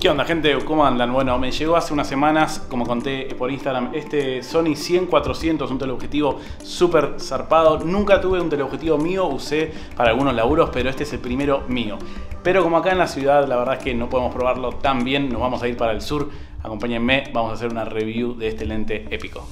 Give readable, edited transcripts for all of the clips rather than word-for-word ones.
¿Qué onda, gente? ¿Cómo andan? Bueno, me llegó hace unas semanas, como conté por Instagram, este Sony 100-400, un teleobjetivo súper zarpado. Nunca tuve un teleobjetivo mío, usé para algunos laburos, pero este es el primero mío. Pero como acá en la ciudad, la verdad es que no podemos probarlo tan bien, nos vamos a ir para el sur. Acompáñenme, vamos a hacer una review de este lente épico.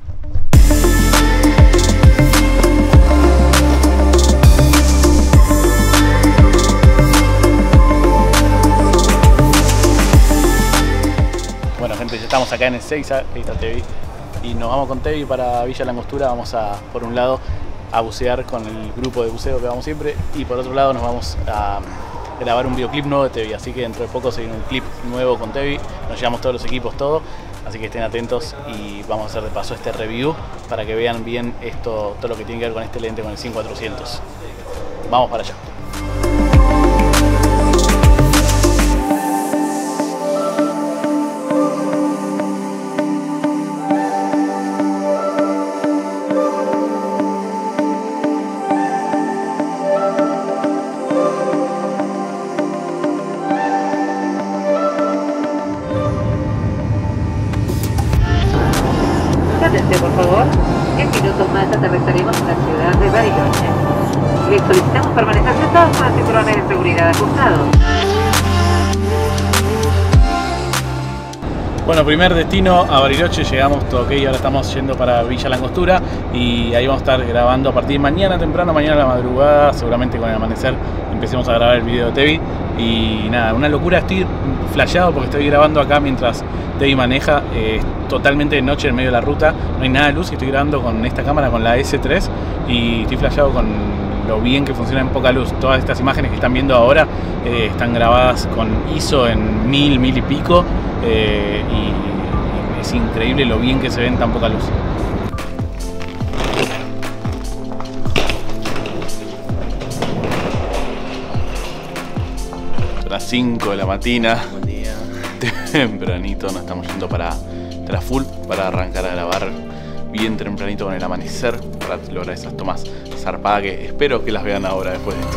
Bueno, gente, ya estamos acá en Ezeiza, ahí está Tevi, y nos vamos con Tevi para Villa Langostura. Vamos a, por un lado, a bucear con el grupo de buceo que vamos siempre, y por otro lado nos vamos a grabar un videoclip nuevo de Tevi, así que dentro de poco se viene un clip nuevo con Tevi, nos llevamos todos los equipos, todo, así que estén atentos y vamos a hacer de paso este review para que vean bien esto, todo lo que tiene que ver con este lente, con el 100-400. Vamos para allá. Por favor, 10 minutos más aterrizaremos en la ciudad de Bariloche. Les solicitamos permanecer sentados con los cinturones de seguridad ajustados. Bueno, primer destino a Bariloche, llegamos, todo ok, ahora estamos yendo para Villa Langostura y ahí vamos a estar grabando a partir de mañana temprano, mañana a la madrugada, seguramente con el amanecer empecemos a grabar el video de Tevi. Y nada, una locura, estoy flasheado porque estoy grabando acá mientras Tevi maneja, totalmente de noche en medio de la ruta, no hay nada de luz y estoy grabando con esta cámara, con la S3, y estoy flasheado con lo bien que funciona en poca luz. Todas estas imágenes que están viendo ahora están grabadas con ISO en 1000 y pico, y es increíble lo bien que se ve en tan poca luz. Las 5 de la mañana, tempranito, nos estamos yendo para Traful para arrancar a grabar bien tempranito con el amanecer para lograr esas tomas zarpadas que espero que las vean ahora después de esto.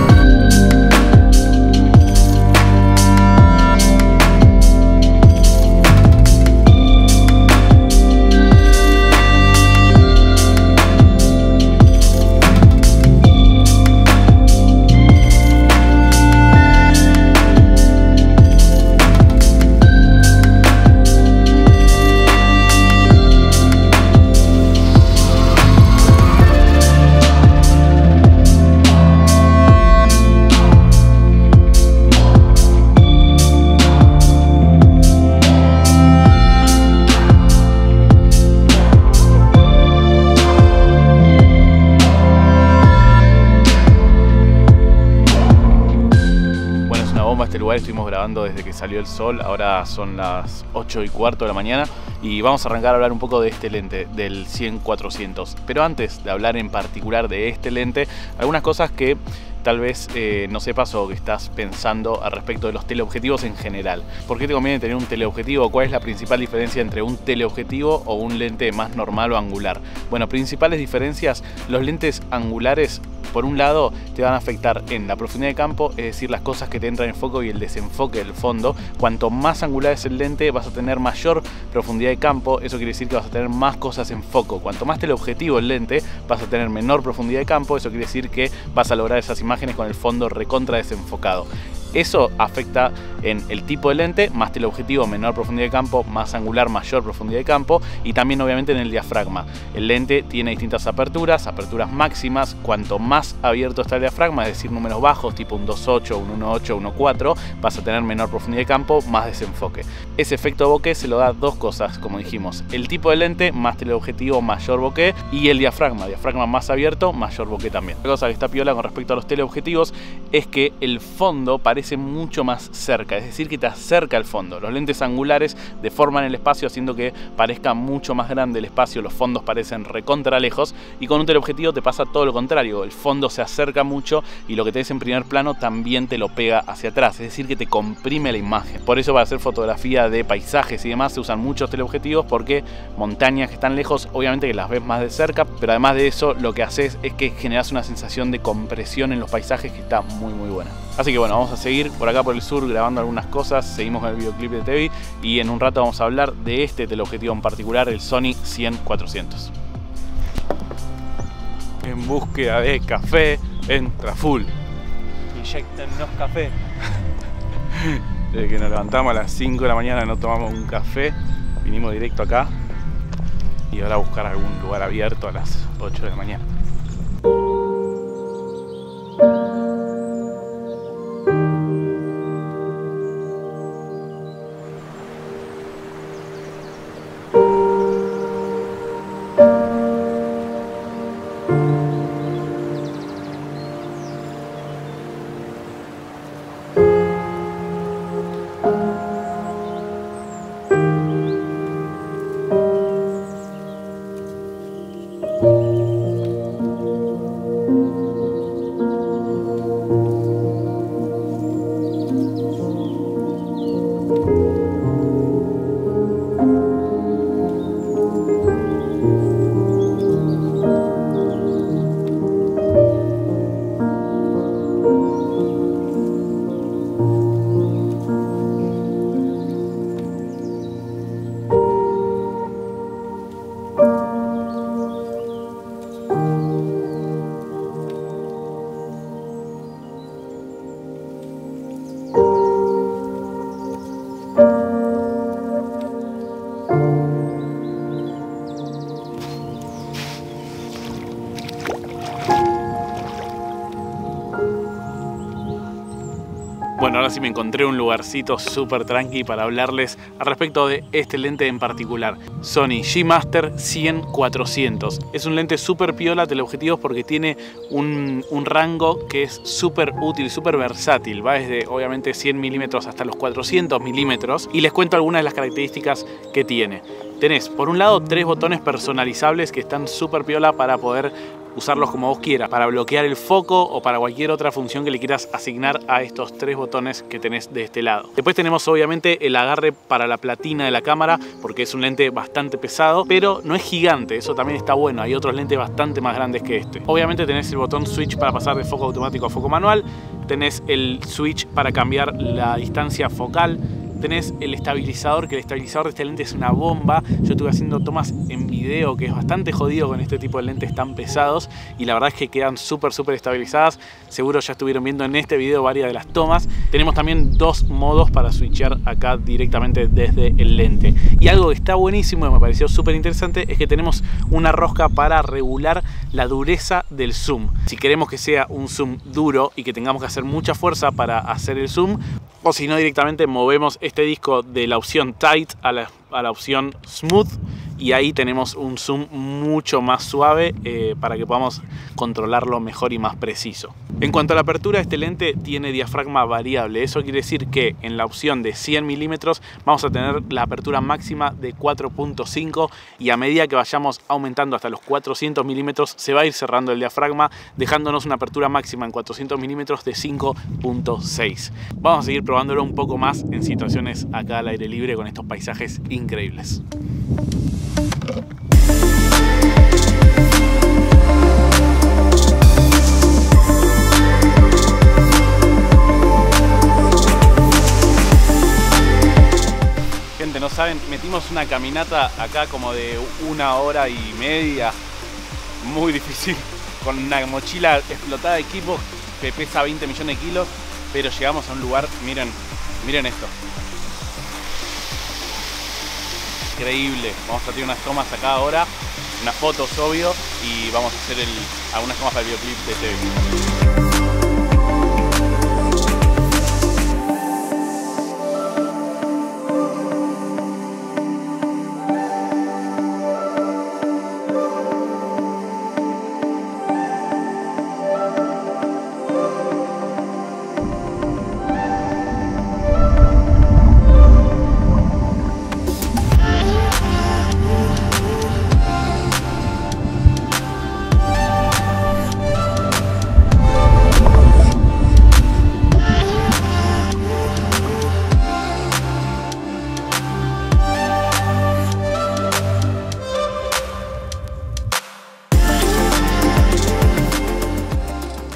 Este lugar estuvimos grabando desde que salió el sol, ahora son las 8:15 de la mañana y vamos a arrancar a hablar un poco de este lente, del 100-400. Pero antes de hablar en particular de este lente, algunas cosas que tal vez no sepas o que estás pensando al respecto de los teleobjetivos en general. ¿Por qué te conviene tener un teleobjetivo? ¿Cuál es la principal diferencia entre un teleobjetivo o un lente más normal o angular? Bueno, principales diferencias: los lentes angulares, por un lado, te van a afectar en la profundidad de campo, es decir, las cosas que te entran en foco y el desenfoque del fondo. Cuanto más angular es el lente, vas a tener mayor profundidad de campo, eso quiere decir que vas a tener más cosas en foco. Cuanto más teleobjetivo el lente, vas a tener menor profundidad de campo, eso quiere decir que vas a lograr esas imágenes con el fondo recontra desenfocado. Eso afecta en el tipo de lente: más teleobjetivo, menor profundidad de campo; más angular, mayor profundidad de campo; y también obviamente en el diafragma. El lente tiene distintas aperturas máximas. Cuanto más abierto está el diafragma, es decir, números bajos tipo un 2.8, un 1.8, 1.4, vas a tener menor profundidad de campo, más desenfoque. Ese efecto de bokeh se lo da dos cosas, como dijimos: el tipo de lente, más teleobjetivo, mayor bokeh; y el diafragma más abierto, mayor bokeh también. La cosa que está piola con respecto a los teleobjetivos es que el fondo parece mucho más cerca, es decir, que te acerca al fondo. Los lentes angulares deforman el espacio haciendo que parezca mucho más grande el espacio, los fondos parecen recontra lejos, y con un teleobjetivo te pasa todo lo contrario: el fondo se acerca mucho y lo que tenés en primer plano también te lo pega hacia atrás, es decir, que te comprime la imagen. Por eso, para hacer fotografía de paisajes y demás, se usan muchos teleobjetivos, porque montañas que están lejos obviamente que las ves más de cerca, pero además de eso lo que haces es que generas una sensación de compresión en los paisajes que está muy buena. Así que bueno, vamos a seguir seguir por acá por el sur grabando algunas cosas, seguimos con el videoclip de Tevi y en un rato vamos a hablar de este teleobjetivo en particular, el Sony 100-400. En búsqueda de café en Traful. Inyectennos café. Desde que nos levantamos a las 5 de la mañana no tomamos un café, vinimos directo acá y ahora a buscar algún lugar abierto a las 8 de la mañana. Bueno, ahora sí me encontré un lugarcito súper tranqui para hablarles al respecto de este lente en particular. Sony G-Master 100-400. Es un lente súper piola teleobjetivos porque tiene un rango que es súper útil, súper versátil. Va desde obviamente 100 milímetros hasta los 400 milímetros. Y les cuento algunas de las características que tiene. Tenés por un lado 3 botones personalizables que están súper piola para poder usarlos como vos quieras, para bloquear el foco o para cualquier otra función que le quieras asignar a estos 3 botones que tenés de este lado. Después tenemos obviamente el agarre para la platina de la cámara porque es un lente bastante pesado, pero no es gigante, eso también está bueno. Hay otros lentes bastante más grandes que este. Obviamente tenés el botón switch para pasar de foco automático a foco manual, tenés el switch para cambiar la distancia focal, tenés el estabilizador, que el estabilizador de este lente es una bomba. Yo estuve haciendo tomas en video que es bastante jodido con este tipo de lentes tan pesados y la verdad es que quedan súper estabilizadas. Seguro ya estuvieron viendo en este video varias de las tomas. Tenemos también 2 modos para switchear acá directamente desde el lente. Y algo que está buenísimo y me pareció súper interesante es que tenemos una rosca para regular la dureza del zoom. Si queremos que sea un zoom duro y que tengamos que hacer mucha fuerza para hacer el zoom, o si no directamente movemos este disco de la opción Tight a la opción Smooth y ahí tenemos un zoom mucho más suave para que podamos controlarlo mejor y más preciso. En cuanto a la apertura, este lente tiene diafragma variable. Eso quiere decir que en la opción de 100 milímetros vamos a tener la apertura máxima de 4.5 y a medida que vayamos aumentando hasta los 400 milímetros se va a ir cerrando el diafragma, dejándonos una apertura máxima en 400 milímetros de 5.6. Vamos a seguir probándolo un poco más en situaciones acá al aire libre con estos paisajes increíbles. Gente, no saben, metimos una caminata acá como de 1 hora y media, muy difícil, con una mochila explotada de equipo que pesa 20 millones de kilos, pero llegamos a un lugar, miren esto. Increíble. Vamos a hacer unas tomas acá ahora, unas fotos obvio, y vamos a hacer algunas tomas para el videoclip de Tevi.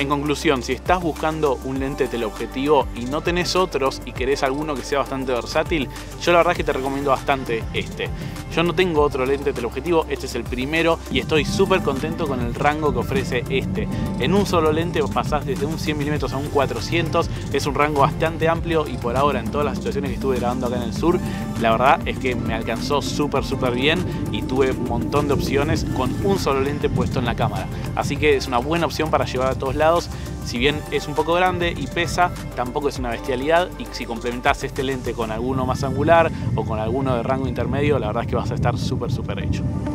En conclusión, si estás buscando un lente teleobjetivo y no tenés otros y querés alguno que sea bastante versátil, yo la verdad es que te recomiendo bastante este. Yo no tengo otro lente teleobjetivo, este es el primero y estoy súper contento con el rango que ofrece este. En un solo lente pasás desde un 100 mm a un 400, es un rango bastante amplio y por ahora en todas las situaciones que estuve grabando acá en el sur, la verdad es que me alcanzó súper bien y tuve un montón de opciones con un solo lente puesto en la cámara. Así que es una buena opción para llevar a todos lados. Si bien es un poco grande y pesa, tampoco es una bestialidad, y si complementás este lente con alguno más angular o con alguno de rango intermedio, la verdad es que vas a estar súper hecho.